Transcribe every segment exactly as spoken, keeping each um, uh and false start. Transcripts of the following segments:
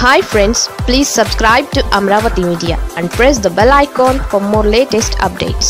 Hi friends, please subscribe to Amaravathi Media and press the bell icon for more latest updates.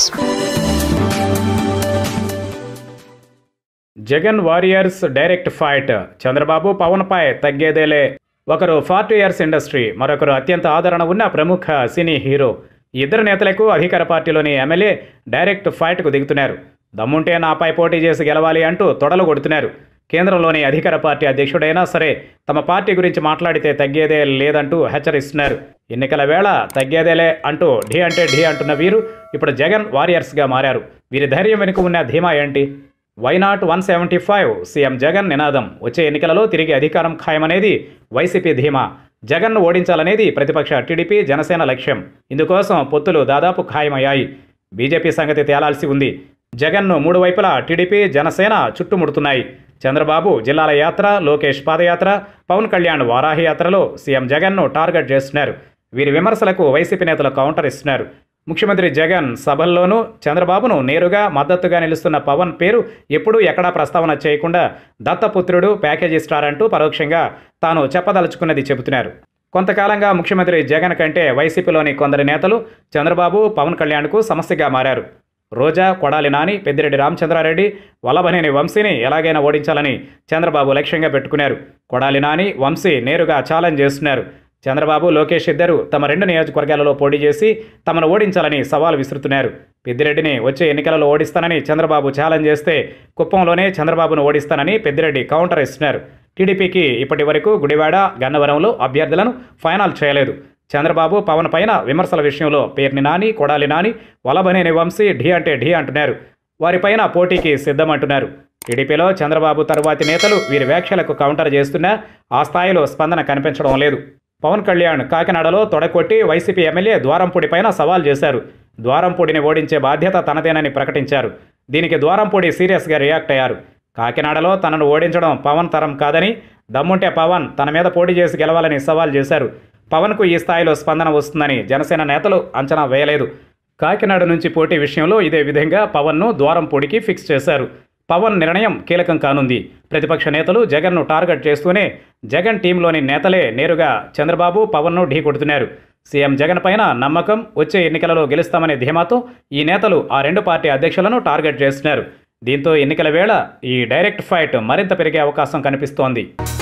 Jagan warriors direct fight. Chandrababu Pawan పై తగ్గేదేలే. ఒకరు forty years industry, మరొకరు అత్యంత ఆదరణ ఉన్న ప్రముఖ సినీ హీరో. ఈ ఇద్దరు నేతలకు అధికార పార్టీలోని ఎమ్మెల్యే డైరెక్ట్ ఫైట్కు దిగుతున్నారు. దమ్ముంటే నాపై పోటీ చేసి గెలవాలి అంటూ తొడలు కొడుతున్నారు. కేంద్రంలోని అధికార పార్టీ అధ్యక్షుడైనా సరే తమ పార్టీ గురించి మాట్లాడితే తగ్గేదే లేదంటూ హెచ్చరిస్తున్నారు. ఎన్నికల వేళ తగ్గేదేలే అంటూ ఢీ అంటే ఢీ అంటున్న వీరు ఇప్పుడు జగన్ వారియర్స్గా మారారు. వీరి ధైర్యం వెనుక ఉన్న ధీమా ఏంటి? Why not one seventy five CM Jagan నినాదం. వచ్చే ఎన్నికలలో తిరిగి అధికారం ఖాయమనేది వైసీపీ ధీమా. జగన్ను ఓడించాలనేది ప్రతిపక్ష టీడీపీ జనసేన లక్ష్యం. ఇందుకోసం పొత్తులు దాదాపు ఖాయమయ్యాయి. బీజేపీ సంగతి తేలాల్సి ఉంది. జగన్ను మూడు వైపులా టీడీపీ జనసేన చుట్టుముడుతున్నాయి. చంద్రబాబు జిల్లాల యాత్ర, లోకేష్ పాదయాత్ర, పవన్ కళ్యాణ్ వారాహి యాత్రలో సీఎం జగన్ను టార్గెట్ చేస్తున్నారు. వీరి విమర్శలకు వైసీపీ నేతలు కౌంటర్ ఇస్తున్నారు. ముఖ్యమంత్రి జగన్ సభల్లోనూ చంద్రబాబును నేరుగా మద్దతుగా నిలుస్తున్న పవన్ పేరు ఎప్పుడూ ఎక్కడా ప్రస్తావన చేయకుండా దత్తపుత్రుడు, ప్యాకేజీ స్టార్ అంటూ పరోక్షంగా తాను చెప్పదలుచుకున్నది చెబుతున్నారు. కొంతకాలంగా ముఖ్యమంత్రి జగన్ కంటే వైసీపీలోని కొందరి నేతలు చంద్రబాబు, పవన్ కళ్యాణ్కు సమస్యగా మారారు. రోజా, కొడాలి నాని, పెద్దిరెడ్డి రామచంద్రారెడ్డి, వల్లభనేని వంశీని ఎలాగైనా ఓడించాలని చంద్రబాబు లక్ష్యంగా పెట్టుకున్నారు. కొడాలి నాని, వంశీ నేరుగా ఛాలెంజ్ చేస్తున్నారు. చంద్రబాబు, లోకేష్ ఇద్దరు తమ రెండు నియోజకవర్గాలలో పోటీ చేసి తమను ఓడించాలని సవాల్ విసురుతున్నారు. పెద్దిరెడ్డిని వచ్చే ఎన్నికలలో ఓడిస్తానని చంద్రబాబు ఛాలెంజ్ చేస్తే కుప్పంలోనే చంద్రబాబును ఓడిస్తానని పెద్దిరెడ్డి కౌంటర్ ఇస్తున్నారు. టీడీపీకి ఇప్పటి వరకు గుడివాడ, గన్నవరంలో అభ్యర్థులను ఫైనల్ చేయలేదు. చంద్రబాబు, పవన్ పైన విమర్శల విషయంలో పేర్ని నాని, కొడాలి నాని, వల్లభనేని వంశీ ఢీ అంటే ఢీ అంటున్నారు. వారిపైన పోటీకి సిద్ధమంటున్నారు. టీడీపీలో చంద్రబాబు తరువాతి నేతలు వీరి వ్యాఖ్యలకు కౌంటర్ చేస్తున్నా ఆ స్థాయిలో స్పందన కనిపించడం లేదు. పవన్ కళ్యాణ్ కాకినాడలో తొడకొట్టి వైసీపీ ఎమ్మెల్యే ద్వారంపూడి పైన సవాల్ చేశారు. ద్వారంపూడిని ఓడించే బాధ్యత తనదేనని ప్రకటించారు. దీనికి ద్వారంపూడి సీరియస్గా రియాక్ట్ అయ్యారు. కాకినాడలో తనను ఓడించడం పవన్ తరం కాదని, దమ్ముంటే పవన్ తన మీద పోటీ చేసి గెలవాలని సవాల్ చేశారు. పవన్కు ఈ స్థాయిలో స్పందన వస్తుందని జనసేన నేతలు అంచనా వేయలేదు. కాకినాడ నుంచి పోటీ విషయంలో ఇదే విధంగా పవన్ను ద్వారంపూడికి ఫిక్స్ చేశారు. పవన్ నిర్ణయం కీలకం కానుంది. ప్రతిపక్ష నేతలు జగన్ను టార్గెట్ చేస్తూనే జగన్ టీంలోని నేతలే నేరుగా చంద్రబాబు, పవన్ను ఢీకొడుతున్నారు. సీఎం జగన్ పైన నమ్మకం, వచ్చే ఎన్నికలలో గెలుస్తామనే ధీమాతో ఈ నేతలు ఆ రెండు పార్టీ అధ్యక్షులను టార్గెట్ చేస్తున్నారు. దీంతో ఎన్నికల వేళ ఈ డైరెక్ట్ ఫైట్ మరింత పెరిగే అవకాశం కనిపిస్తోంది.